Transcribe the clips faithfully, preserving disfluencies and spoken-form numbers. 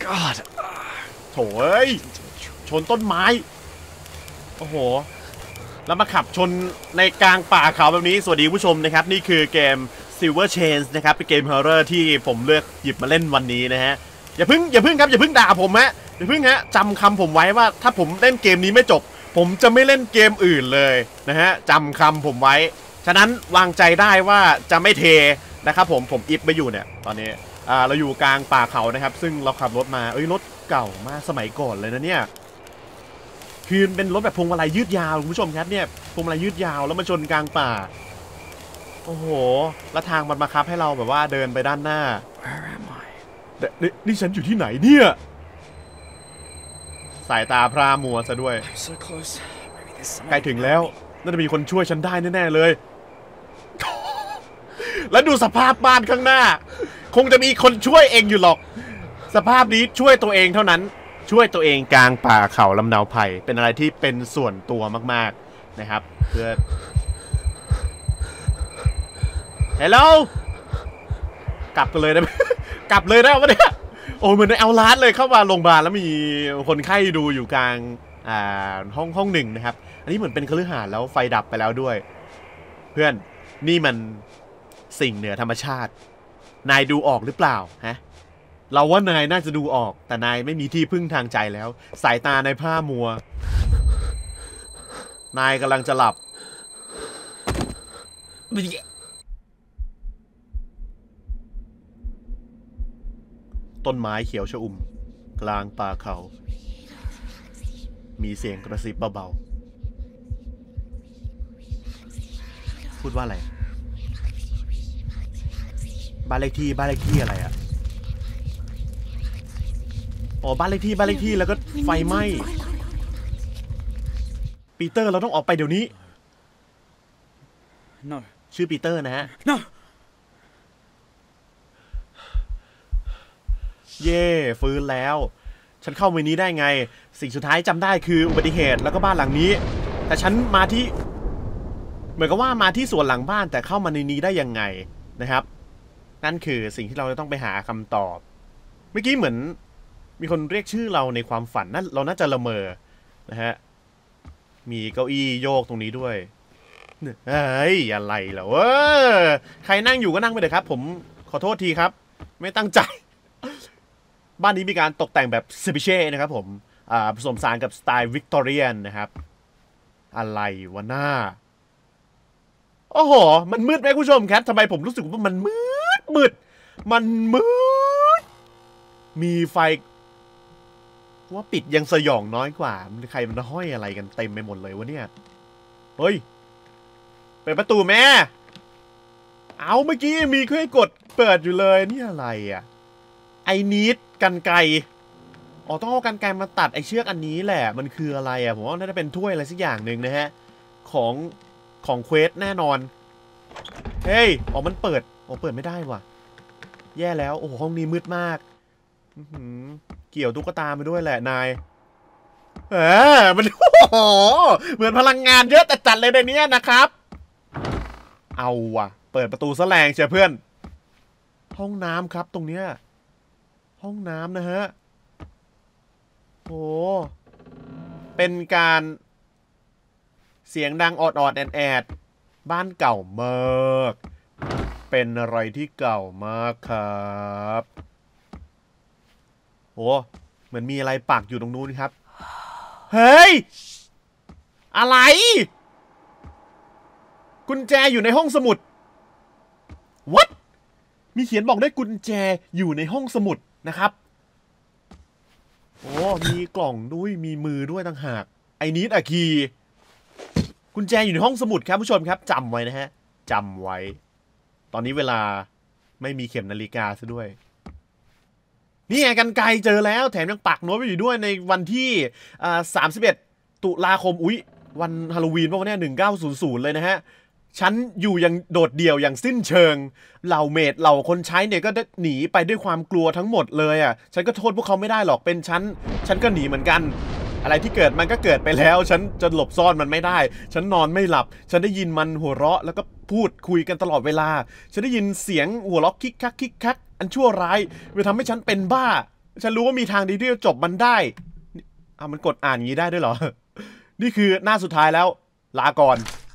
God โถ่เอ้ยชนต้นไม้โอ้โหแล้วมาขับชนในกลางป่าเขาแบบนี้สวัสดีผู้ชมนะครับนี่คือเกม Silver Chains นะครับเป็นเกมฮอร์เรอร์ที่ผมเลือกหยิบมาเล่นวันนี้นะฮะอย่าพึ่งอย่าพึ่งครับอย่าพึ่งด่าผมฮะอย่าพึ่งฮะจำคำผมไว้ว่าถ้าผมเล่นเกมนี้ไม่จบผมจะไม่เล่นเกมอื่นเลยนะฮะจำคำผมไว้ฉะนั้นวางใจได้ว่าจะไม่เทนะครับผมผมอิฟไปอยู่เนี่ยตอนนี้อ่าเราอยู่กลางป่าเขานะครับซึ่งเราขับรถมาเอ้ยรถเก่ามากสมัยก่อนเลยนะเนี่ยคือเป็นรถแบบพวงมาลัยยืดยาวคุณผู้ชมครับเนี่ยพวงมาลัยยืดยาวแล้วมาชนกลางป่าโอ้โหแล้วทางมันบังคับให้เราแบบว่าเดินไปด้านหน้านี่นี่ฉันอยู่ที่ไหนเนี่ยสายตาพร่ามัวซะด้วยใกล้ถึงแล้วน่าจะมีคนช่วยฉันได้แน่ๆเลยแล้วดูสภาพบ้านข้างหน้าคงจะมีคนช่วยเองอยู่หรอกสภาพนี้ช่วยตัวเองเท่านั้นช่วยตัวเองกลางป่าเขาลำเนาไผ่เป็นอะไรที่เป็นส่วนตัวมากๆนะครับเพื่อเฮลโลกลับกันเลยนะ กลับเลยได้ปะเนี่ยโอ้เหมือนในเอาลาสเลยเข้ามาโรงพยาบาลแล้วมีคนไข้ดูอยู่กลางอ่าห้องห้องหนึ่งนะครับอันนี้เหมือนเป็นคฤหาสน์แล้วไฟดับไปแล้วด้วยเพื่อนนี่มันสิ่งเหนือธรรมชาตินายดูออกหรือเปล่าฮะเราว่านายน่าจะดูออกแต่นายไม่มีที่พึ่งทางใจแล้วสายตาในผ้ามัวนายกำลังจะหลับต้นไม้เขียวชอุ่มกลางป่าเขามีเสียงกระซิบเบาๆพูดว่าอะไรบ้านเลขที่บ้านเลขที่อะไรอะอ๋อบ้านเลขที่บ้านเลขที่แล้วก็ไฟไหม้ปีเตอร์เราต้องออกไปเดี๋ยวนี้ no ชื่อปีเตอร์นะฮะ no เย่ฟื้นแล้วฉันเข้าในนี้ได้ไงสิ่งสุดท้ายจำได้คืออุบัติเหตุแล้วก็บ้านหลังนี้แต่ฉันมาที่เหมือนกับว่ามาที่สวนหลังบ้านแต่เข้ามาในนี้ได้ยังไงนะครับนั่นคือสิ่งที่เราจะต้องไปหาคำตอบเมื่อกี้เหมือนมีคนเรียกชื่อเราในความฝันนั่นเราน่าจะละเมอนะฮะมีเก้าอี้โยกตรงนี้ด้วยเฮ้ยอะไรเหรอเออใครนั่งอยู่ก็นั่งไปเลยครับผมขอโทษทีครับไม่ตั้งใจบ้านนี้มีการตกแต่งแบบเซปิเช่นะครับผมผสมผสานกับสไตล์วิกตอเรียนนะครับอะไรวะหน้าโอ้โหมันมืดไหมคุณผู้ชมครับทำไมผมรู้สึกว่ามันมืดมืดมันมืดมีไฟว่าปิดยังสยองน้อยกว่าใครมันห้อยอะไรกันเต็มไปหมดเลยวะเนี่ยเฮ้ยเปิดประตูแม่เอาเมื่อกี้มีเครื่องกดเปิดอยู่เลยนี่อะไรอ่ะไอ้นิดกันไกอ๋อต้องเอากันไกมาตัดไอ้เชือกอันนี้แหละมันคืออะไรอ่ะผมว่าน่าจะเป็นถ้วยอะไรสักอย่างหนึ่งนะฮะของของเควสแน่นอนเฮ้ยอ๋อมันเปิดอ๋อเปิดไม่ได้ว่ะแย่แล้วโอ้โหห้องนี้มืดมากเกี่ยวตุ๊กตาไปด้วยแหละนายเออมันโอ้โหเหมือนพลังงานเยอะแต่จัดเลยในนี้นะครับเอาว่ะเปิดประตูซะแรงเชียวเพื่อนห้องน้ำครับตรงเนี้ยห้องน้ำนะฮะโอ้เป็นการเสียงดังออดออดแอดแอดบ้านเก่ามากเป็นอะไรที่เก่ามากครับโอ้เหมือนมีอะไรปักอยู่ตรงนู้นครับเฮ้ยอะไรกุญแจอยู่ในห้องสมุด What มีเขียนบอกได้กุญแจอยู่ในห้องสมุดนะครับโอ้มีกล่องด้วยมีมือด้วยต่างหากไอ้นิดอะคีกุญแจอยู่ในห้องสมุดครับผู้ชมครับจำไว้นะฮะจำไว้ตอนนี้เวลาไม่มีเข็มนาฬิกาซะด้วยนี่ไงกันไกลเจอแล้วแถมยังปักโน้ตไว้อยู่ด้วยในวันที่สามสิบเอ็ดตุลาคมอุ๊ยวันฮาโลวีนป่ะวะเนี่ยหนึ่งเก้าศูนย์ศูนย์เลยนะฮะฉันอยู่อย่างโดดเดี่ยวอย่างสิ้นเชิงเหล่าเมดเหล่าคนใช้เนี่ยก็หนีไปด้วยความกลัวทั้งหมดเลยอ่ะฉันก็โทษพวกเขาไม่ได้หรอกเป็นฉันฉันก็หนีเหมือนกันอะไรที่เกิดมันก็เกิดไปแล้วฉันจะหลบซ่อนมันไม่ได้ฉันนอนไม่หลับฉันได้ยินมันหัวเราะแล้วก็พูดคุยกันตลอดเวลาฉันได้ยินเสียงหัวเราะคิกคักคิกคักอันชั่วร้ายมันทำให้ฉันเป็นบ้าฉันรู้ว่ามีทางดีที่จะจบมันได้อ้าวมันกดอ่านอย่างนี้ได้ด้วยเหรอนี่คือหน้าสุดท้ายแล้วลาก่อน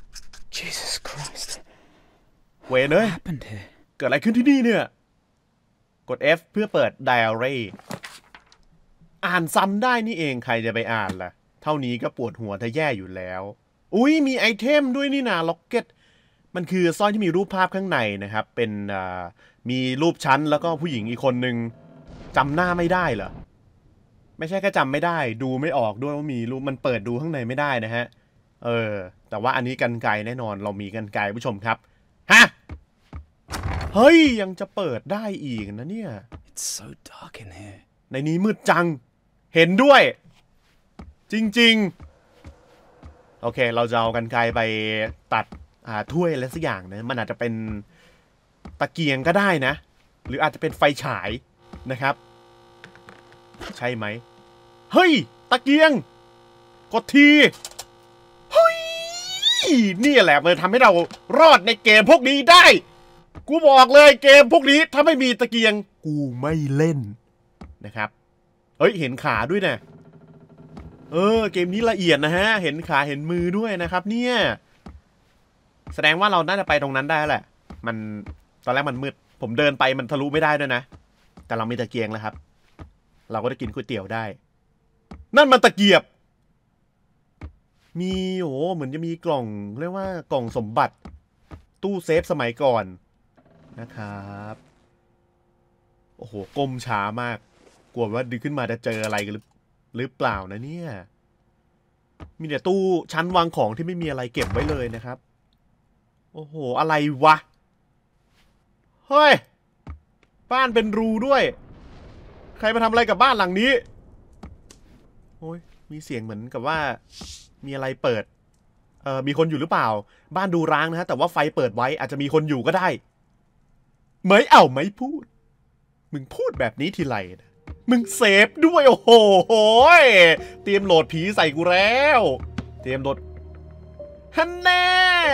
Jesus Christ เวยเนยเกิดอะไรขึ้นที่นี่เนี่ยกด F เพื่อเปิด Diary อ่านซ้ำได้นี่เองใครจะไปอ่านล่ะเท่านี้ก็ปวดหัวถ้าแย่อยู่แล้วอุ้ยมีไอเทมด้วยนี่นาล็อกเก็ตมันคือสร้อยที่มีรูปภาพข้างในนะครับเป็นมีรูปชั้นแล้วก็ผู้หญิงอีกคนนึงจำหน้าไม่ได้เหรอไม่ใช่แค่จำไม่ได้ดูไม่ออกด้วยว่ามีรูปมันเปิดดูข้างในไม่ได้นะฮะเออแต่ว่าอันนี้กรรไกรแน่นอนเรามีกรรไกรผู้ชมครับฮะเฮ้ยยังจะเปิดได้อีกนะเนี่ย It's so dark in here ในนี้มืดจังเห็นด้วยจริงๆโอเคเราจะเอากรรไกรไปตัดอ่าถ้วยอะไรสักอย่างนะมันอาจจะเป็นตะเกียงก็ได้นะหรืออาจจะเป็นไฟฉายนะครับใช่ไหมเฮ้ยตะเกียงกดทีเฮ้ยนี่แหละมันทำให้เรารอดในเกมพวกนี้ได้กูบอกเลยเกมพวกนี้ถ้าไม่มีตะเกียงกูไม่เล่นนะครับเฮ้ยเห็นขาด้วยนะเออเกมนี้ละเอียดนะฮะเห็นขาเห็นมือด้วยนะครับเนี่ยแสดงว่าเราน่าจะไปตรงนั้นได้แหละมันตอนแรกมันมืดผมเดินไปมันทะลุไม่ได้ด้วยนะแต่เรามีตะเกียงแล้วครับเราก็ได้กินก๋วยเตี๋ยวได้นั่นมันตะเกียบมีโอ้เหมือนจะมีกล่องเรียกว่ากล่องสมบัติตู้เซฟสมัยก่อนนะครับโอ้โหก้มช้ามากกลัวว่าดึงขึ้นมาจะเจออะไรกันหรือเปล่านะเนี่ยมีแต่ตู้ชั้นวางของที่ไม่มีอะไรเก็บไว้เลยนะครับโอ้โหอะไรวะเฮ้ยบ้านเป็นรูด้วยใครมาทำอะไรกับบ้านหลังนี้โอ้ยมีเสียงเหมือนกับว่ามีอะไรเปิดเอ่อมีคนอยู่หรือเปล่าบ้านดูร้างนะฮะแต่ว่าไฟเปิดไว้อาจจะมีคนอยู่ก็ได้ไม่เอาไม่พูดมึงพูดแบบนี้ทีไรนะมึงเซฟด้วยโอ้โหเตรียมโหลดผีใส่กูแล้วเตรียมโหลดฮันแน่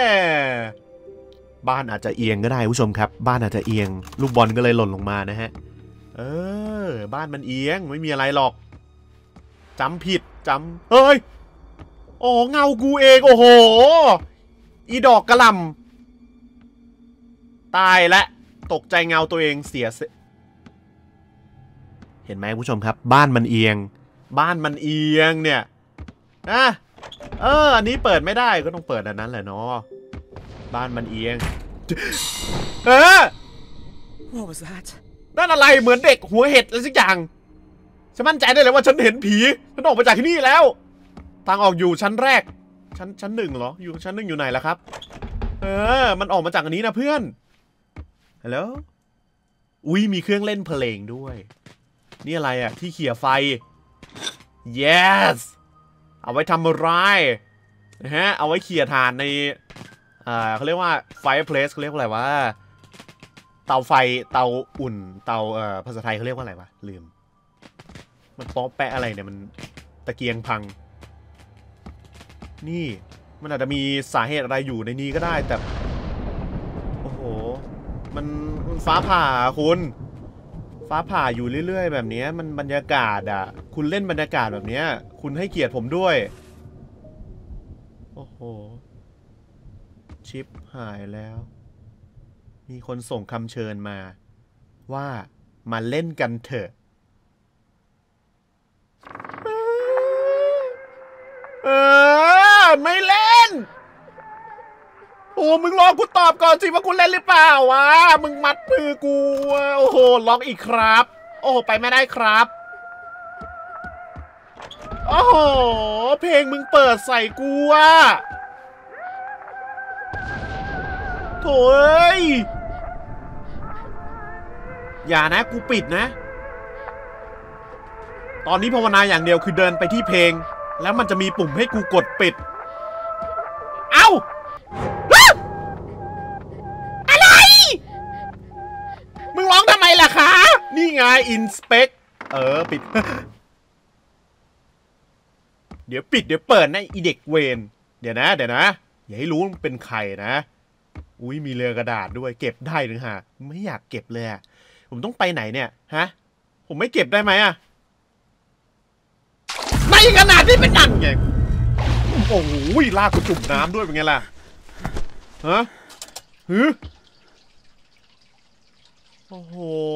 บ้านอาจจะเอียงก็ได้ผู้ชมครับบ้านอาจจะเอียงลูกบอลก็เลยหล่นลงมานะฮะเออบ้านมันเอียงไม่มีอะไรหรอกจำผิดจำเฮ้ยโอ้เงากูเองโอ้โหอีดอกกระหล่ำตายและตกใจเงาตัวเองเสียเห็นไหมผู้ชมครับบ้านมันเอียงบ้านมันเอียงเนี่ยอ่ะเอออันนี้เปิดไม่ได้ก็ต้องเปิดอันนั้นแหละเนาะบ้านมันเอียงเออ What was that นั่นอะไรเหมือนเด็กหัวเห็ดอะไรสักอย่างฉันมั่นใจได้เลยว่าฉันเห็นผีฉันออกมาจากที่นี่แล้วทางออกอยู่ชั้นแรกชั้นชั้นหนึ่งเหรออยู่ชั้นหนึ่งอยู่ไหนล่ะครับเออมันออกมาจากอันนี้นะเพื่อนฮัลโหลอุ้ยมีเครื่องเล่นเพลงด้วยนี่อะไรอ่ะที่เขี่ยไฟ yes เอาไว้ทำอะไรนะฮะเอาไว้เขี่ยถ่านในอ่าเขาเรียกว่า fireplace เขาเรียกว่าอะไรวะเตาไฟเตาอุ่นเตาเอ่อภาษาไทยเขาเรียกว่าอะไรวะลืมมันป๊อปแปะอะไรเนี่ยมันตะเกียงพังนี่มันอาจจะมีสาเหตุอะไรอยู่ในนี้ก็ได้แต่โอ้โหมันฟ้าผ่าคุณฟ้าผ่าอยู่เรื่อยๆแบบนี้มันบรรยากาศอ่ะคุณเล่นบรรยากาศแบบนี้คุณให้เกียรติผมด้วยโอ้โหชิปหายแล้วมีคนส่งคำเชิญมาว่ามาเล่นกันเถอะเออไม่เล่นโอ้มึงรอกูตอบก่อนสิว่ากูเล่นหรือเปล่าวะมึงมัดมือกูโอ้โหล็อกอีกครับโอ้ไปไม่ได้ครับโอ้โหเพลงมึงเปิดใส่กูอะโถ่เอ้ยอย่านะกูปิดนะตอนนี้ภาวนาอย่างเดียวคือเดินไปที่เพลงแล้วมันจะมีปุ่มให้กูกดปิดเอ้าอะไรมึงร้องทำไมล่ะคะนี่ไง inspect เออปิด เดี๋ยวปิดเดี๋ยวเปิดนะอีเด็กเวนเดี๋ยวนะเดี๋ยวนะอย่าให้รู้เป็นใครนะอุ้ยมีเรือกระดาษด้วยเก็บได้หรือฮะไม่อยากเก็บเลยอะผมต้องไปไหนเนี่ยฮะผมไม่เก็บได้ไหมอะในขนาดที่เป็นนั่นไงโอ้โหลากกูจุ่มน้ำด้วยเป็นไงล่ะฮะฮึโอ้โห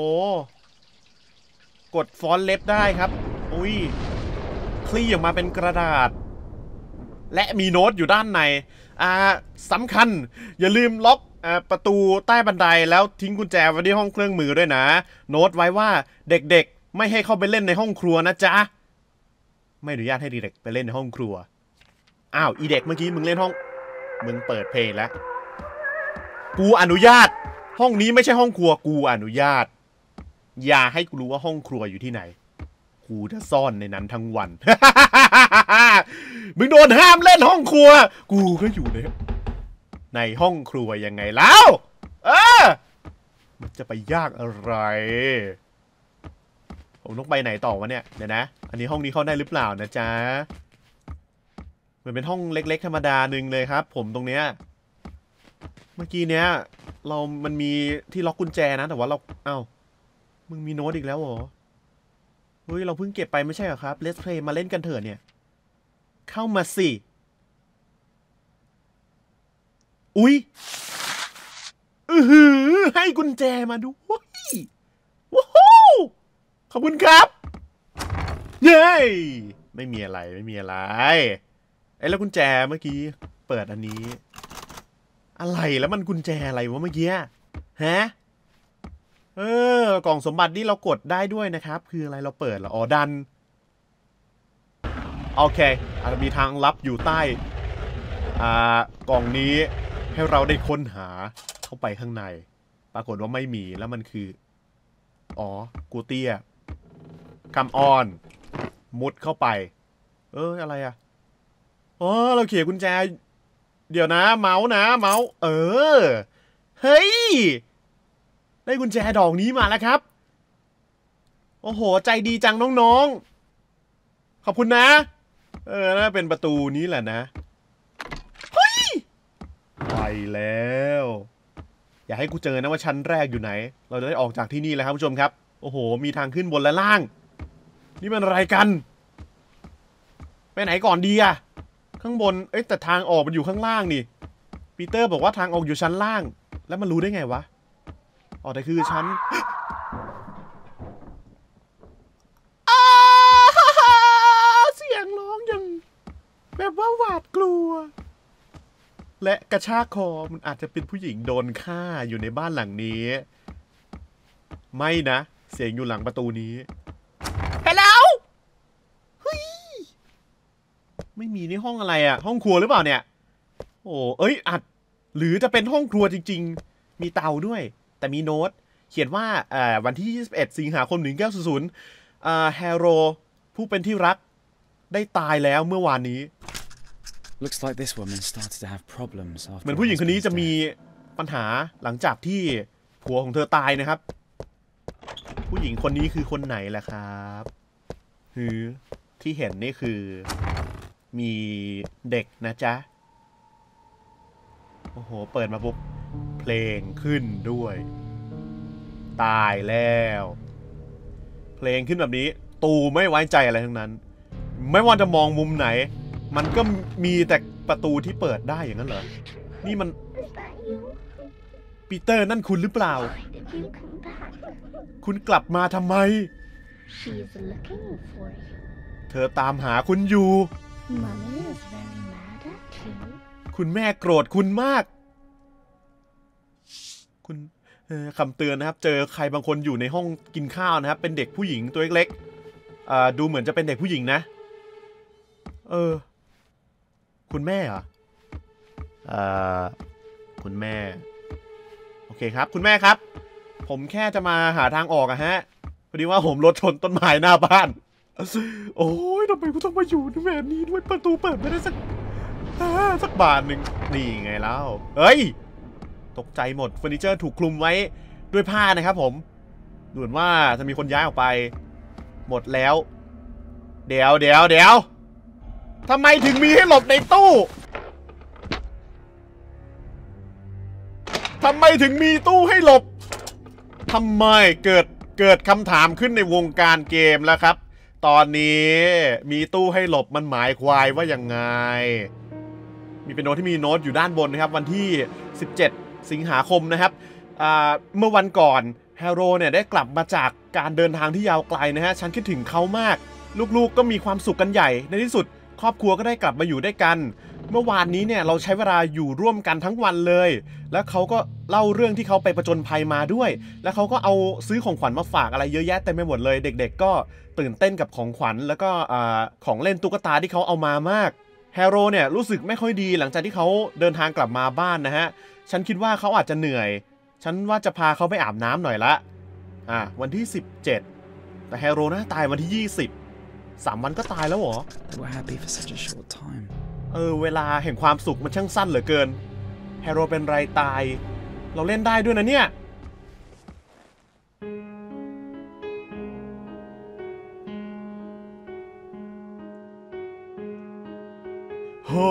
กดฟอนต์เล็บได้ครับอุ้ยคลี่ออกมาเป็นกระดาษและมีโน้ตอยู่ด้านในอ่าสำคัญอย่าลืมล็อกอ่าประตูใต้บันไดแล้วทิ้งกุญแจไว้ที่ห้องเครื่องมือด้วยนะโน้ตไว้ว่าเด็กๆไม่ให้เข้าไปเล่นในห้องครัวนะจ๊ะไม่อนุญาตให้เด็กไปเล่นในห้องครัวอ้าวอีเด็กเมื่อกี้มึงเล่นห้องมึงเปิดเพลงแล้วกูอนุญาตห้องนี้ไม่ใช่ห้องครัวกูอนุญาตอย่าให้กูรู้ว่าห้องครัวอยู่ที่ไหนกูจะซ่อนในนั้นทั้งวัน มึงโดนห้ามเล่นห้องครัวกูก็อยู่ในในห้องครัวยังไงแล้วเออมันจะไปยากอะไรผมต้องไปไหนต่อวะเนี่ยเดี๋ยวนะอันนี้ห้องนี้เข้าได้หรือเปล่านะจ๊ะมันเป็นห้องเล็กๆธรรมดาหนึ่งเลยครับผมตรงเนี้ยเมื่อกี้เนี้ยเรามันมีที่ล็อกกุญแจนะแต่ว่าเราเอ้ามึงมีโน้ตอีกแล้วเหรอเฮ้ยเราเพิ่งเก็บไปไม่ใช่เหรอครับเลสเพลย์มาเล่นกันเถอะเนี่ยเข้ามาสิอุ๊ยอือหือให้กุญแจมาด้วยว้าวขอบคุณครับเย้ไม่มีอะไรไม่มีอะไรไอ้แล้วกุญแจเมื่อกี้เปิดอันนี้อะไรแล้วมันกุญแจอะไรวะเมื่อกี้ฮะเออกล่องสมบัตินี่เรากดได้ด้วยนะครับคืออะไรเราเปิดเหรออ๋อดันโอเคอาจจะมีทางลับอยู่ใต้อ่ากล่องนี้ให้เราได้ค้นหาเข้าไปข้างในปรากฏว่าไม่มีแล้วมันคืออ๋อกูเตี้ยคัมออนมุดเข้าไปเอออะไรอะอ๋อเราเขียนกุญแจเดี๋ยวนะเมาส์นะเมาส์เออเฮ้ยได้กุญแจดอกนี้มาแล้วครับโอ้โหใจดีจังน้องๆขอบคุณนะเออน่าเป็นประตูนี้แหละนะเฮ้ยไปแล้วอย่าให้กูเจอนะว่าชั้นแรกอยู่ไหนเราจะได้ออกจากที่นี่แล้วครับผู้ชมครับโอ้โหมีทางขึ้นบนและล่างนี่มันอะไรกันไปไหนก่อนดีอะข้างบนเอ้ยแต่ทางออกมันอยู่ข้างล่างนี่ปีเตอร์บอกว่าทางออกอยู่ชั้นล่างแล้วมันรู้ได้ไงวะอ๋อแต่คือชั้นเสียงร้องอย่างแบบว่าหวาดกลัวและกระชากคอมันอาจจะเป็นผู้หญิงโดนฆ่าอยู่ในบ้านหลังนี้ไม่นะเสียงอยู่หลังประตูนี้ฮัลโหลเฮ้ยไม่มีนี่ห้องอะไรอะห้องครัวหรือเปล่าเนี่ยโอ้เอ้ยอัดหรือจะเป็นห้องครัวจริงๆมีเตาด้วยแต่มีโน้ตเขียนว่าวันที่ยี่สิบเอ็ดสิงหาคมหนึ่งพันเก้าร้อยอ่าแฮโรผู้เป็นที่รักได้ตายแล้วเมื่อวานนี้ Looks like this woman started to have problems after เหมือนผู้หญิงคนนี้จะมีปัญหาหลังจากที่ผัวของเธอตายนะครับผู้หญิงคนนี้คือคนไหนล่ะครับฮือที่เห็นนี่คือมีเด็กนะจ๊ะโอ้โหเปิดมาปุ๊บเพลงขึ้นด้วยตายแล้วเพลงขึ้นแบบนี้ตูไม่ไว้ใจอะไรทั้งนั้นไม่ว่าจะมองมุมไหนมันก็มีแต่ประตูที่เปิดได้อย่างนั้นเหรอนี่มันปีเตอร์นั่นคุณหรือเปล่าคุณกลับมาทำไมเธอตามหาคุณอยู่คุณแม่โกรธคุณมากคุณคำเตือนนะครับเจอใครบางคนอยู่ในห้องกินข้าวนะครับเป็นเด็กผู้หญิงตัวเล็กๆดูเหมือนจะเป็นเด็กผู้หญิงนะเออคุณแม่เหรอเอ่อคุณแม่โอเคครับคุณแม่ครับผมแค่จะมาหาทางออกอะฮะพอดีว่าผมรถชนต้นไม้หน้าบ้านโอ้ยทำไมกูต้องมาอยู่ในแบบนี้ด้วยประตูเปิดไม่ได้สักสักบานหนึ่งนี่ไงแล้วเฮ้ยตกใจหมดเฟอร์นิเจอร์ถูกคลุมไว้ด้วยผ้านะครับผมดูเหมือนว่าจะมีคนย้ายออกไปหมดแล้วเดี๋ยวเดี๋ยวเดี๋ยวทำไมถึงมีให้หลบในตู้ทำไมถึงมีตู้ให้หลบทำไมเกิดเกิดคำถามขึ้นในวงการเกมแล้วครับตอนนี้มีตู้ให้หลบมันหมายความว่ายังไงมีเป็นโน้ตที่มีโน้ตอยู่ด้านบนนะครับวันที่สิบเจ็ดสิงหาคมนะครับเมื่อวันก่อนแฮโร่เนี่ยได้กลับมาจากการเดินทางที่ยาวไกลนะฮะฉันคิดถึงเขามากลูกๆก็มีความสุขกันใหญ่ในที่สุดครอบครัวก็ได้กลับมาอยู่ด้วยกันเมื่อวานนี้เนี่ยเราใช้เวลาอยู่ร่วมกันทั้งวันเลยแล้วเขาก็เล่าเรื่องที่เขาไปประจนภัยมาด้วยแล้วเขาก็เอาซื้อของขวัญมาฝากอะไรเยอะแยะเต็มไปหมดเลยเด็กๆก็ตื่นเต้นกับของขวัญแล้วก็ของเล่นตุ๊กตาที่เขาเอามามากแฮโร่เนี่ยรู้สึกไม่ค่อยดีหลังจากที่เขาเดินทางกลับมาบ้านนะฮะฉันคิดว่าเขาอาจจะเหนื่อยฉันว่าจะพาเขาไปอาบน้ำหน่อยละอ่ะวันที่สิบเจ็ดแต่แฮโร่นะตายวันที่ยี่สิบสามวันก็ตายแล้วเหรอ They were happy for such a short time. เออเวลาแห่งความสุขมันช่างสั้นเหลือเกินแฮโร่เป็นไรตายเราเล่นได้ด้วยนะเนี่ยโอ้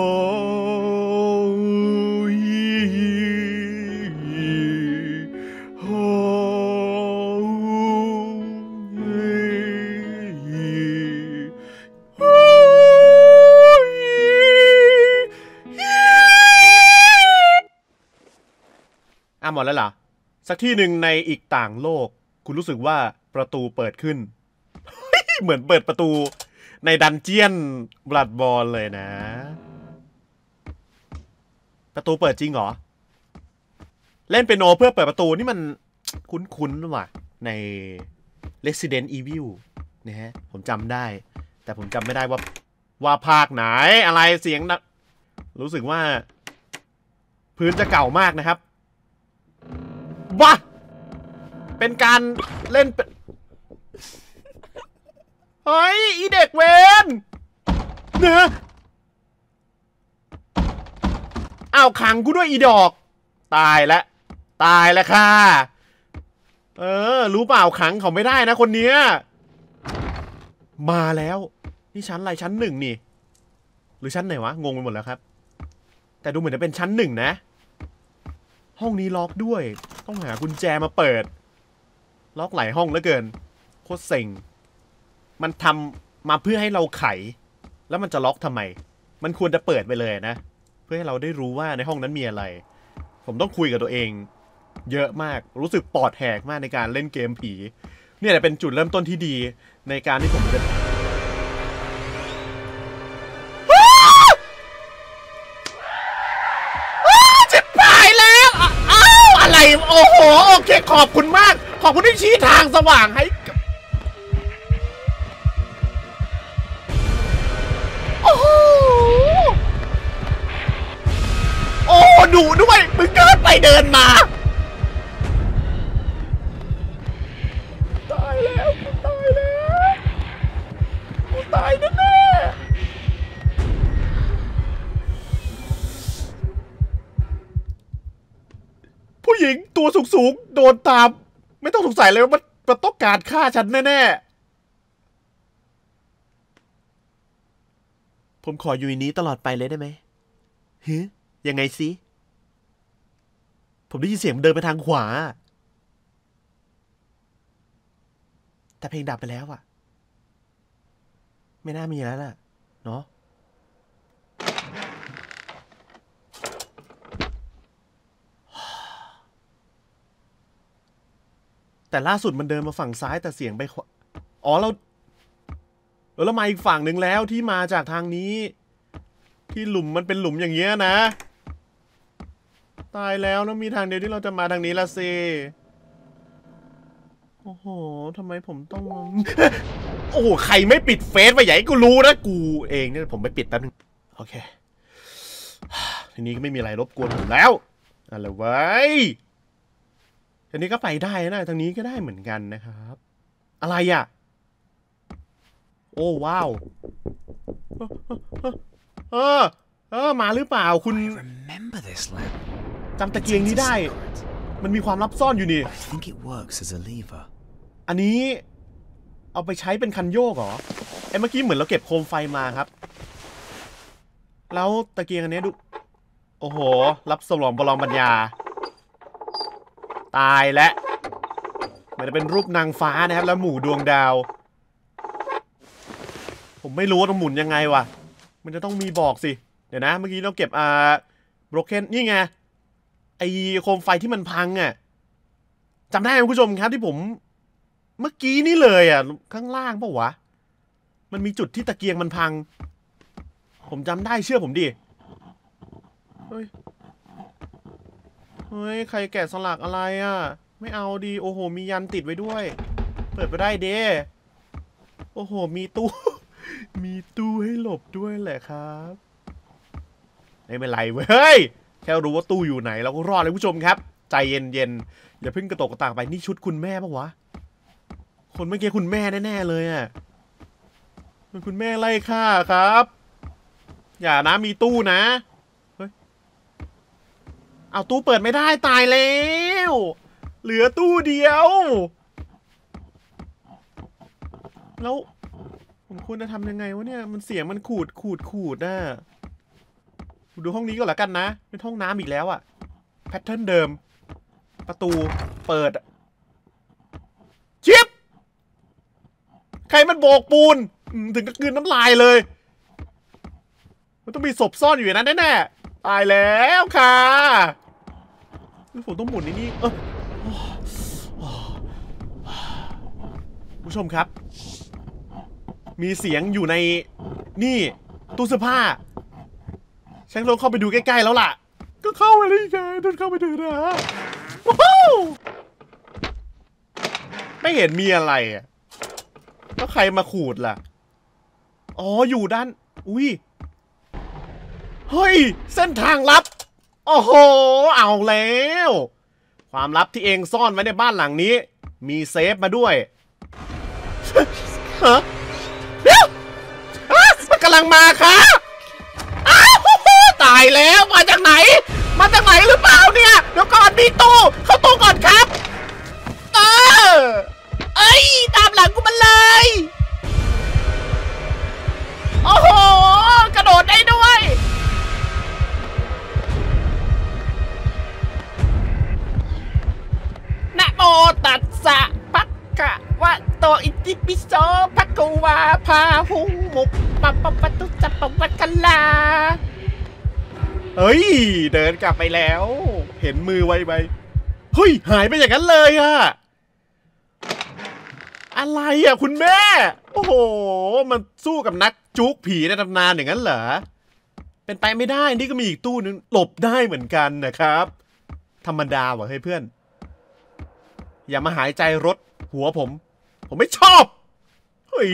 อ่ะหมดแล้วเหรอสักที่หนึ่งในอีกต่างโลกคุณรู้สึกว่าประตูเปิดขึ้น เหมือนเปิดประตูในดันเจียนบลัดบอลเลยนะประตูเปิดจริงเหรอเล่นเปียโนเพื่อเปิดประตูนี่มันคุ้นๆว่ะใน Resident Evil นะฮะผมจำได้แต่ผมจำไม่ได้ว่าว่าภาคไหนอะไรเสียงนะรู้สึกว่าพื้นจะเก่ามากนะครับบ้าเป็นการเล่นเป็นเฮ้ยอีเด็กเวนเนื้ออ้าวขังกูด้วยอีดอกตายแล้วตายแล้วค่ะเออรู้เปล่าขังเขาไม่ได้นะคนเนี้ยมาแล้วนี่ชั้นอะไรชั้นหนึ่งนี่หรือชั้นไหนวะงงไปหมดแล้วครับแต่ดูเหมือนจะเป็นชั้นหนึ่งนะห้องนี้ล็อกด้วยต้องหากุญแจมาเปิดล็อกหลายห้องเหลือเกินโคตรเซ็งมันทำมาเพื่อให้เราไขแล้วมันจะล็อกทำไมมันควรจะเปิดไปเลยนะเพื่อให้เราได้รู้ว่าในห้องนั้นมีอะไรผมต้องคุยกับตัวเองเยอะมากรู้สึกปอดแหกมากในการเล่นเกมผีเนี่ยแหละเป็นจุดเริ่มต้นที่ดีในการที่ผมจะจะตายแล้วอ้าวอะไรโอ้โหโอเคขอบคุณมากขอบคุณที่ชี้ทางสว่างให้โอ้โหโอ้ดูด้วยมึงเดินไปเดินมาตายแล้วกูตายแล้วกูตายแน่ๆผู้หญิงตัวสูงๆโดนตามไม่ต้องสงสัยเลยว่ามันมันต้องการฆ่าฉันแน่ๆผมขออยู่ในนี้ตลอดไปเลยได้ไหมฮึยังไงสิผมได้ยินเสียงเดินไปทางขวาแต่เพลงดับไปแล้วอะไม่น่ามีแล้วล่ะเนาะแต่ล่าสุดมันเดินมาฝั่งซ้ายแต่เสียงไปขวาอ๋อเราเออเรามาอีกฝั่งหนึ่งแล้วที่มาจากทางนี้ที่หลุมมันเป็นหลุมอย่างเงี้ยนะตายแล้วแล้วมีทางเดียวที่เราจะมาทางนี้ละสิโอ้โหทำไมผมต้อง โอ้โหใครไม่ปิดเฟซไปใหญ่กูรู้นะกูเองเนี่ยผมไปปิดแป๊บนึงโอเคทีนี้ก็ไม่มีอะไรรบกวนผมแล้วอะไรไว้ทีนี้ก็ไปได้นะทางนี้ก็ได้เหมือนกันนะครับอะไรอ่ะโอ้ว้าวเออเออมาหรือเปล่าคุณจำตะเกียงนี้ได้มันมีความลับซ่อนอยู่นี่อันนี้เอาไปใช้เป็นคันโยกเหรอไอ้เมื่อกี้เหมือนเราเก็บโคมไฟมาครับแล้วตะเกียงอันนี้ดูโอ้โหรับสมองประลองปัญญาตายและไมมันจะเป็นรูปนางฟ้านะครับแล้วหมู่ดวงดาวผมไม่รู้ว่าต้องหมุนยังไงวะมันจะต้องมีบอกสิเดี๋ยวนะเมื่อกี้เราเก็บอ่าโบรเคนนี่ไงไอโคมไฟที่มันพังอ่ะจำได้ไหมคุณผู้ชมครับที่ผมเมื่อกี้นี่เลยอ่ะข้างล่างปะวะมันมีจุดที่ตะเกียงมันพังผมจำได้เชื่อผมดิเฮ้ยเฮ้ยใครแกะสลักอะไรอ่ะไม่เอาดีโอ้โหมียันติดไว้ด้วยเปิดไปได้เด้โอ้โหมีตู้ มีตู้ให้หลบด้วยแหละครับไม่เป็นไรเว้ยแค่รู้ว่าตู้อยู่ไหนเราก็รอดเลยผู้ชมครับใจเย็นๆอย่าเพิ่งกระตกกระตากไปนี่ชุดคุณแม่ปะวะคนเมื่อกี้คุณแม่แน่ๆเลยอ่ะมันคุณแม่ไล่ฆ่าครับอย่านะมีตู้นะเฮ้ยเอาตู้เปิดไม่ได้ตายแล้วเหลือตู้เดียวแล้วผมควรจะทำยังไงวะเนี่ยมันเสียงมันขูดขูดขูดน่ะดูห้องนี้ก่อนละกันนะเป็นห้องน้ำอีกแล้วอะแพทเทิร์นเดิมประตูเปิดชิปใครมันโบกปูนถึงกับกลืนน้ำลายเลยมันต้องมีศพซ่อนอยู่ในนั้นแน่ๆตายแล้วค่ะผมต้องหมุนนี่เออผู้ชมครับมีเสียงอยู่ในนี่ตู้เสื้อผ้าฉันลองเข้าไปดูใกล้ๆแล้วล่ะก็เข้าไปเลยไงเดินเข้าไปดูนะไม่เห็นมีอะไรอ่ะแล้วใครมาขูดล่ะอ๋ออยู่ด้านอุ้ยเฮ้ยเส้นทางลับโอ้โหเอาแล้วความลับที่เองซ่อนไว้ในบ้านหลังนี้มีเซฟมาด้วยฮะเดี๋ยวมันกำลังมาค่ะอ้าวตายแล้วมาจากไหนมาจากไหนหรือเปล่าเนี่ยเดี๋ยวก่อนมีตู้เข้าตู้ก่อนครับเออเอ้ยตามหลังกูมันเลยโอ้โหกระโดดได้ด้วยนะโมตัสสะภะคะวะโตอิติปิโสภะคะวะพาหุงมุปปะปะปะตุจัปปะวะกะลาเฮ้ยเดินกลับไปแล้วเห็นมือไวไปเฮ้ยหายไปอย่างนั้นเลยอะอะไรอะคุณแม่โอ้โหมันสู้กับนักจุกผีในตำนานอย่างนั้นเหรอเป็นไปไม่ได้นี่ก็มีอีกตู้นึงหลบได้เหมือนกันนะครับธรรมดาวะเฮ้ยเพื่อนอย่ามาหายใจรถหัวผมผมไม่ชอบเฮ้ย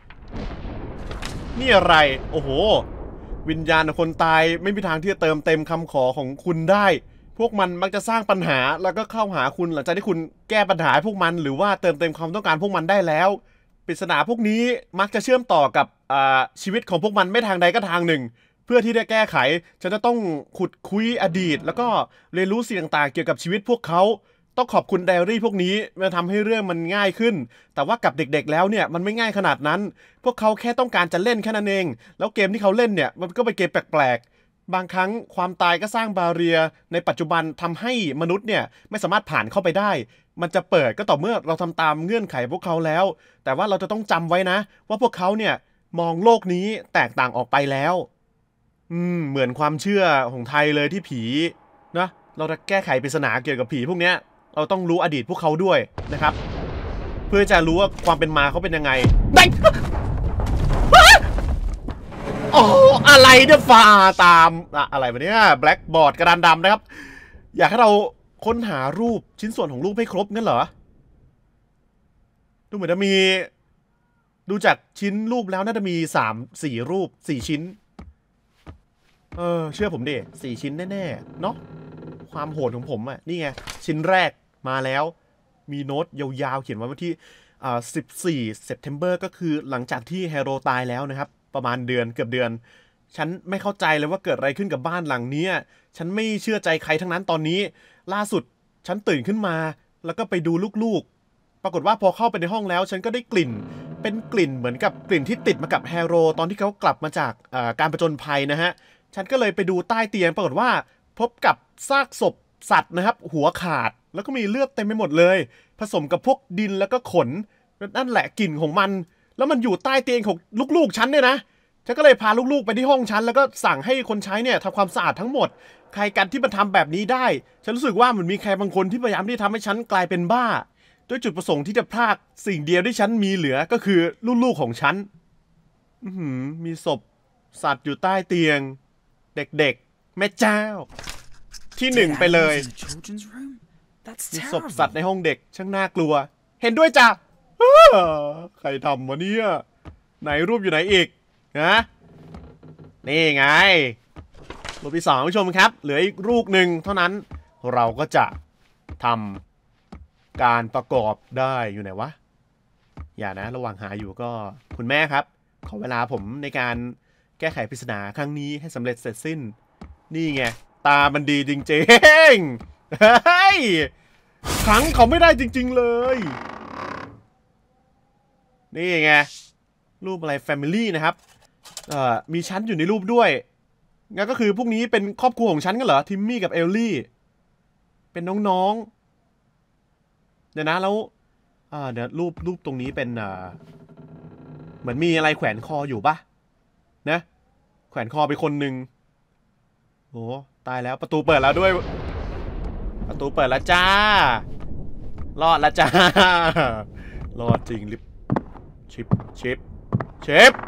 นี่อะไรโอ้โหวิญญาณคนตายไม่มีทางที่จะเติมเต็มคำขอของคุณได้พวกมันมักจะสร้างปัญหาแล้วก็เข้าหาคุณหลังจากที่คุณแก้ปัญหาพวกมันหรือว่าเติมเต็มความต้องการพวกมันได้แล้วปริศนาพวกนี้มักจะเชื่อมต่อกับชีวิตของพวกมันไม่ทางใดก็ทางหนึ่งเพื่อที่จะแก้ไขฉันจะต้องขุดคุยอดีตแล้วก็เรียนรู้สิ่งต่างๆเกี่ยวกับชีวิตพวกเขาต้องขอบคุณไดอารี่พวกนี้มาทำให้เรื่องมันง่ายขึ้นแต่ว่ากับเด็กๆแล้วเนี่ยมันไม่ง่ายขนาดนั้นพวกเขาแค่ต้องการจะเล่นแค่นั้นเองแล้วเกมที่เขาเล่นเนี่ยมันก็เป็นเกมแปลกๆบางครั้งความตายก็สร้างบาเรียในปัจจุบันทำให้มนุษย์เนี่ยไม่สามารถผ่านเข้าไปได้มันจะเปิดก็ต่อเมื่อเราทำตามเงื่อนไขพวกเขาแล้วแต่ว่าเราจะต้องจำไว้นะว่าพวกเขาเนี่ยมองโลกนี้แตกต่างออกไปแล้วอืมเหมือนความเชื่อของไทยเลยที่ผีนะเราจะแก้ไขปริศนาเกี่ยวกับผีพวกเนี้ยเราต้องรู้อดีตพวกเขาด้วยนะครับเพื่อจะรู้ว่าความเป็นมาเขาเป็นยังไงได้โอ้อะไรเนี่ยฟ้าตามอะไรแบบนี้แบล็กบอร์ดกระดานดำนะครับอยากให้เราค้นหารูปชิ้นส่วนของรูปให้ครบงั้นเหรอดูเหมือนจะมีดูจากชิ้นรูปแล้วน่าจะมีสามสี่รูปสี่ชิ้นเออเชื่อผมดิสี่ชิ้นแน่ๆเนาะความโหดของผมอ่ะนี่ไงชิ้นแรกมาแล้วมีโน้ตยาวๆเขียนไว้ว่าที่อ่าสิบสี่เซปเทมเบอร์ก็คือหลังจากที่แฮโรตายแล้วนะครับประมาณเดือนเกือบเดือนฉันไม่เข้าใจเลยว่าเกิดอะไรขึ้นกับบ้านหลังนี้ฉันไม่เชื่อใจใครทั้งนั้นตอนนี้ล่าสุดฉันตื่นขึ้นมาแล้วก็ไปดูลูกๆปรากฏว่าพอเข้าไปในห้องแล้วฉันก็ได้กลิ่นเป็นกลิ่นเหมือนกับกลิ่นที่ติดมากับแฮโรตอนที่เขากลับมาจากการผจญภัยนะฮะฉันก็เลยไปดูใต้เตียงปรากฏว่าพบกับซากศพสัตว์นะครับหัวขาดแล้วก็มีเลือดเต็มไปหมดเลยผสมกับพวกดินแล้วก็ขนนั่นแหละกลิ่นของมันแล้วมันอยู่ใต้เตียงของลูกๆฉันเนี่ยนะฉันก็เลยพาลูกๆไปที่ห้องฉันแล้วก็สั่งให้คนใช้เนี่ยทำความสะอาดทั้งหมดใครกันที่มันทำแบบนี้ได้ฉันรู้สึกว่ามันมีใครบางคนที่พยายามที่ทำให้ฉันกลายเป็นบ้าด้วยจุดประสงค์ที่จะพรากสิ่งเดียวที่ฉันมีเหลือก็คือลูกๆของฉันมีศพสัตว์อยู่ใต้เตียงเด็กๆแม่เจ้าที่หนึ่งไปเลยมีศพสัตว์ในห้องเด็กช่างน่ากลัวเห็นด้วยจ้ะใครทำวะเนี่ยไหนรูปอยู่ไหนอีกนะนี่ไงรูปที่สองผู้ชมครับเหลืออีกรูปหนึ่งเท่านั้นเราก็จะทำการประกอบได้อยู่ไหนวะอย่านะระหว่างหาอยู่ก็คุณแม่ครับขอเวลาผมในการแก้ไขปริศนาครั้งนี้ให้สำเร็จเสร็จสิ้นนี่ไงตามันดีจริงๆเฮ้ยขังเขาไม่ได้จริงๆเลยนี่ไงรูปอะไร Family นะครับเอ่อมีฉันอยู่ในรูปด้วยงั้นก็คือพวกนี้เป็นครอบครัวของฉันกันเหรอทิมมี่กับเอลลี่เป็นน้องๆเดี๋ยวนะแล้วอ่าเดี๋ยวรูปรูปตรงนี้เป็นอ่าเหมือนมีอะไรแขวนคออยู่ปะนะแขวนคอไปคนหนึ่งโอ้ตายแล้วประตูเปิดแล้วด้วยประตูเปิดแล้วจ้ารอดแล้วจ้ารอดจริงลิฟชิปชิปชิป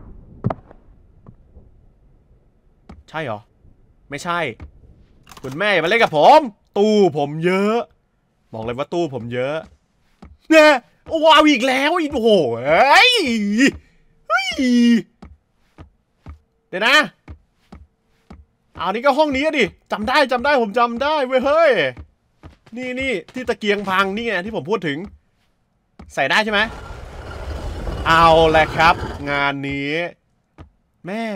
ใช่เหรอไม่ใช่คุณแม่อย่ามาเล่นกับผมตู้ผมเยอะบอกเลยว่าตู้ผมเยอะเนี่ยว้าวอีกแล้วอีกโอ้โหเฮ้ยเฮ้ยเดี๋ยวนะเอานี่ก็ห้องนี้ดิจำได้จำได้ผมจำได้เว้ยเฮ้ยนี่นี่ที่ตะเกียงพังนี่ไงที่ผมพูดถึงใส่ได้ใช่ไหมเอาแหละครับงานนี้แม่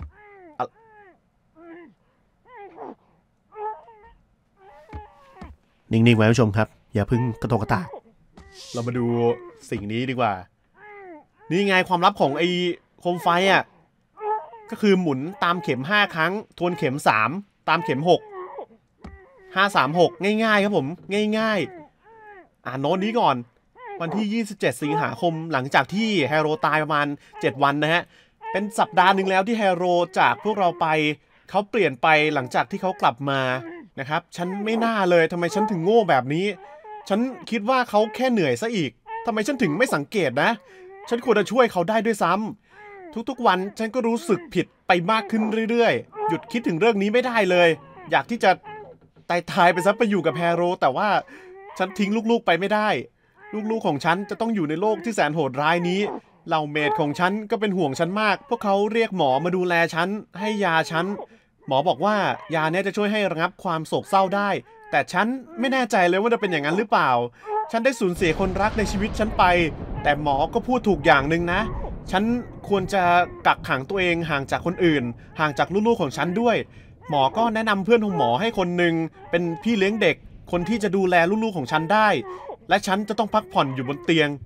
นิ่งๆไว้ผู้ชมครับอย่าพึ่งกระโตกกระตากเรามาดูสิ่งนี้ดีกว่านี่ไงความลับของไอ้โคมไฟอ่ะก็คือหมุนตามเข็มห้าครั้งทวนเข็มสามตามเข็มหก ห้า สาม หกง่ายๆครับผมง่ายๆอ่านโน้ตนี้ก่อนวันที่ยี่สิบเจ็ดสิงหาคมหลังจากที่แฮโร่ตายประมาณเจ็ดวันนะฮะเป็นสัปดาห์หนึ่งแล้วที่แฮโร่จากพวกเราไปเขาเปลี่ยนไปหลังจากที่เขากลับมานะครับฉันไม่น่าเลยทำไมฉันถึงโง่แบบนี้ฉันคิดว่าเขาแค่เหนื่อยซะอีกทำไมฉันถึงไม่สังเกตนะฉันควรจะช่วยเขาได้ด้วยซ้ำทุกๆวันฉันก็รู้สึกผิดไปมากขึ้นเรื่อยๆหยุดคิดถึงเรื่องนี้ไม่ได้เลยอยากที่จะตายตายไปซะไปอยู่กับแฮโร่แต่ว่าฉันทิ้งลูกๆไปไม่ได้ลูกๆของฉันจะต้องอยู่ในโลกที่แสนโหดร้ายนี้เหล่าเมดของฉันก็เป็นห่วงฉันมากพวกเขาเรียกหมอมาดูแลฉันให้ยาฉันหมอบอกว่ายาเนี้ยจะช่วยให้ระงับความโศกเศร้าได้แต่ฉันไม่แน่ใจเลยว่าจะเป็นอย่างนั้นหรือเปล่าฉันได้สูญเสียคนรักในชีวิตฉันไปแต่หมอก็พูดถูกอย่างหนึ่งนะฉันควรจะกักขังตัวเองห่างจากคนอื่นห่างจากลูกๆของฉันด้วยหมอก็แนะนำเพื่อนของหมอให้คนหนึ่งเป็นพี่เลี้ยงเด็กคนที่จะดูแลลูกๆของฉันได้และฉันจะต้องพักผ่อนอยู่บนเตียง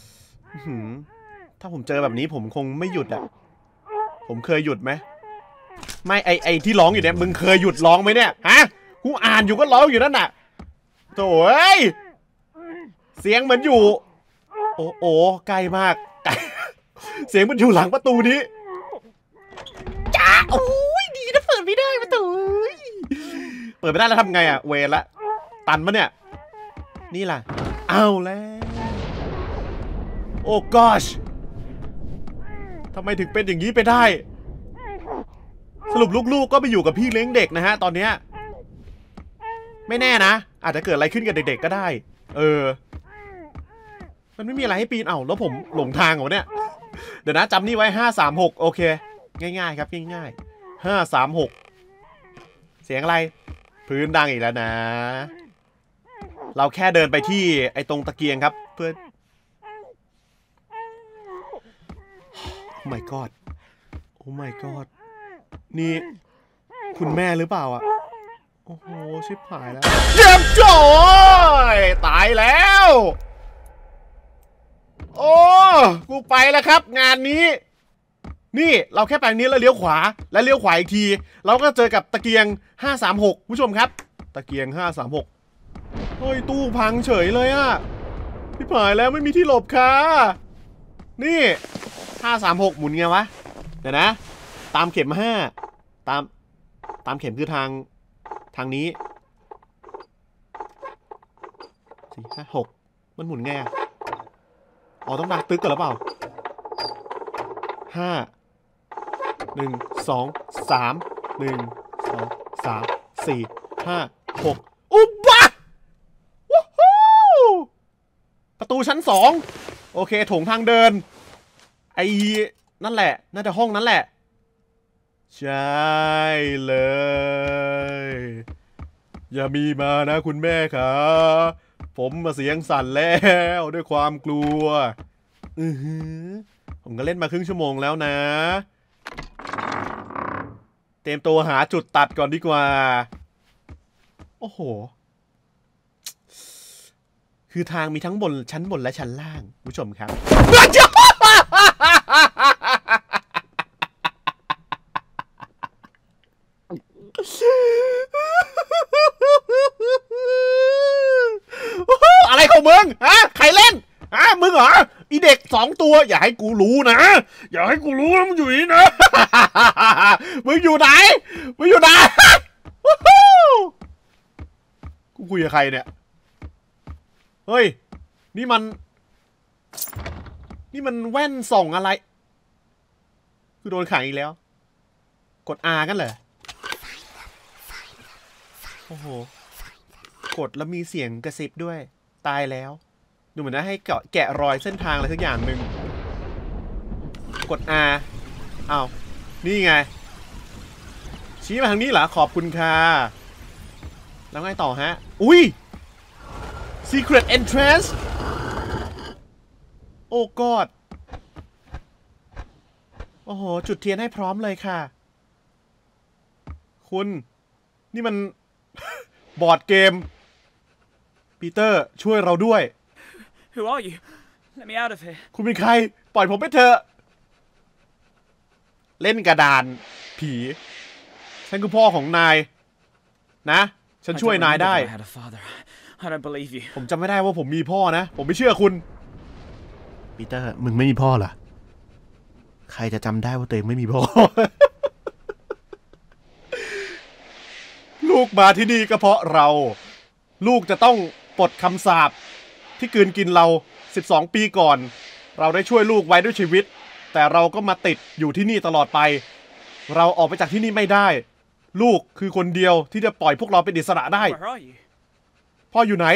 ถ้าผมเจอแบบนี้ผมคงไม่หยุดอ่ะผมเคยหยุดไหมไม่ไอไอที่ร้องอยู่เนี่ยมึงเคยหยุดร้องไหมเนี่ยฮะกูอ่านอยู่ก็ร้องอยู่นั่นน่ะโถ่เอ้ยเสียงเหมือนอยู่โอ้โอ้ไกลมากไกลเสียงมันอยู่หลังประตูนี้จ้าโอ้ยดีนะเปิดไม่ได้ประตูเปิดไม่ได้แล้วทำไงอ่ะเวรละตันปะเนี่ยนี่ล่ะเอาแล้วโอ้ gosh ทำไมถึงเป็นอย่างนี้ไปได้สรุปลูกๆก็ไปอยู่กับพี่เลี้ยงเด็กนะฮะตอนเนี้ยไม่แน่นะอาจจะเกิดอะไรขึ้นกับเด็กๆก็ได้เออมันไม่มีอะไรให้ปีนเอ้าแล้วผมหลงทางเหรอเนี่ยเดี๋ยวนะจำนี่ไว้ห้าสามหกโอเคง่ายๆครับง่ายๆห้าสามหกเสียงอะไรพื้นดังอีกแล้วนะเราแค่เดินไปที่ไอ้ตรงตะเกียงครับเพื่อ โอ้ my god โอ้ my god นี่คุณแม่หรือเปล่าอ่ะโอ้โหชิบหายแล้วเจ็บจ่อยตายแล้วโอ้กูไปแล้วครับงานนี้นี่เราแค่ไปนี้แล้วเลี้ยวขวาแล้วเลี้ยวขวาอีกทีเราก็เจอกับตะเกียงห้าสามหกผู้ชมครับตะเกียงห้าสามหกเฮ้ยตู้พังเฉยเลยอะพี่ผายแล้วไม่มีที่หลบค่ะนี่ห้าสามหกหมุนไงวะเดี๋ยวนะตามเข็มห้าตามตามเข็มคือทางทางนี้สี่ห้าหกมันหมุนไงอ๋อต้องดักตึกก่อนหรือเปล่าห้าหนึ่งสองสามหนึ่งสองสามสี่ห้าหกอุบะวู้ฮู้ประตูชั้นสองโอเคโถงทางเดินไอ้นั่นแหละน่าจะห้องนั้นแหละใช่เลยอย่ามีมานะคุณแม่ค่ะผมมาเสียงสั่นแล้วด้วยความกลัวอือหือผมก็เล่นมาครึ่งชั่วโมงแล้วนะเตรียมตัวหาจุดตัดก่อนดีกว่าโอ้โหคือทางมีทั้งบนชั้นบนและชั้นล่างผู้ชมครับอะไรของมึงฮะใครเล่นฮะมึงเหรออีเด็กสองตัวอย่าให้กูรู้นะอย่าให้กูรู้นะมึงอยู่นี่นะมึงอยู่ไหนมึงอยู่ไหนกูคุยกับใครเนี่ยเฮ้ยนี่มันนี่มันแว่นส่องอะไรคือโดนขังอีกแล้วกด R กันเหรอโอ้โหกดแล้วมีเสียงกระซิบด้วยตายแล้วดูเหมือนจะให้แกะแกะรอยเส้นทางอะไรสักอย่างหนึ่งกด R อ้าวนี่ไงชี้มาทางนี้เหรอขอบคุณค่ะแล้วไงต่อฮะอุ้ย Secret Entrance โอ้กอดโอ้โหจุดเทียนให้พร้อมเลยค่ะคุณนี่มัน บอร์ดเกมปีเตอร์ช่วยเราด้วย Who are you? Let me out of here. คุณเป็นใครปล่อยผมไปเถอะเล่นกระดานผีฉันคือพ่อของนายนะฉันช่วยนายได้ I don't believe you. ผมจำไม่ได้ว่าผมมีพ่อนะผมไม่เชื่อคุณปีเตอร์มึงไม่มีพ่อเหรอใครจะจำได้ว่าตัวเองไม่มีพ่อ ลูกมาที่นี่ก็เพราะเราลูกจะต้องปลดคำสาปที่กืนกินเราสิบสองปีก่อนเราได้ช่วยลูกไว้ด้วยชีวิตแต่เราก็มาติดอยู่ที่นี่ตลอดไปเราออกไปจากที่นี่ไม่ได้ลูกคือคนเดียวที่จะปล่อยพวกเราเป็นอิสระได้พ่ออยู่ไหน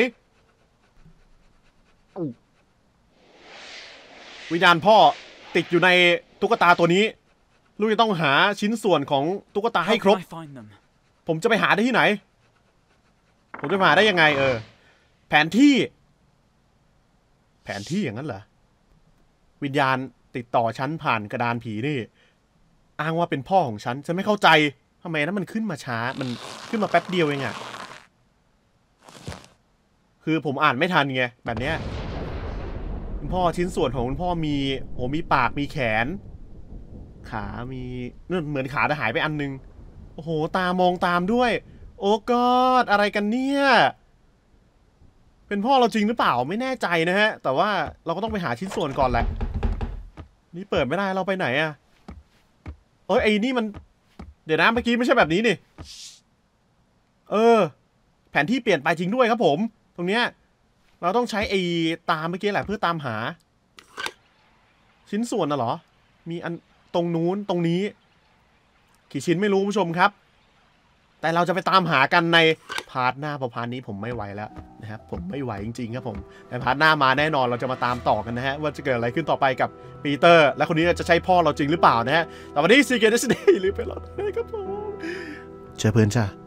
วิญญาณพ่อติดอยู่ในตุ๊กตาตัวนี้ลูกจะต้องหาชิ้นส่วนของตุ๊กตาให้ครบผมจะไปหาได้ที่ไหนผมจะมาได้ยังไงเออแผนที่แผนที่อย่างนั้นเหรอวิญญาณติดต่อฉันผ่านกระดานผีนี่อ้างว่าเป็นพ่อของฉันฉันไม่เข้าใจทำไมนะมันขึ้นมาช้ามันขึ้นมาแป๊บเดียวเองอะคือผมอ่านไม่ทันไงแบบเนี้ยคุณพ่อชิ้นส่วนของคุณพ่อมีโอ้มีปากมีแขนขามีนั่นเหมือนขาจะหายไปอันนึงโอ้โหตามองตามด้วยโอ้กอดอะไรกันเนี่ยเป็นพ่อเราจริงหรือเปล่าไม่แน่ใจนะฮะแต่ว่าเราก็ต้องไปหาชิ้นส่วนก่อนแหละนี่เปิดไม่ได้เราไปไหนอะเอ้ยไอ้นี่มันเดี๋ยวนะเมื่อกี้ไม่ใช่แบบนี้นี่เออแผนที่เปลี่ยนไปจริงด้วยครับผมตรงเนี้ยเราต้องใช้ไอ้ตามเมื่อกี้แหละเพื่อตามหาชิ้นส่วนน่ะเหรอมีอันตรงนู้นตรงนี้กี่ชิ้นไม่รู้ผู้ชมครับแต่เราจะไปตามหากันในพาร์ทหน้าพอพาร์ทนี้ผมไม่ไหวแล้วนะครับผมไม่ไหวจริงๆครับผมแต่พาร์ทหน้ามาแน่นอนเราจะมาตามต่อกันนะฮะว่าจะเกิดอะไรขึ้นต่อไปกับปีเตอร์และคนนี้จะใช่พ่อเราจริงหรือเปล่านะฮะแต่วันนี้ซีเกตเดสเดย์หรือเป็นเราได้ครับผมเจอเพื่อนจ้า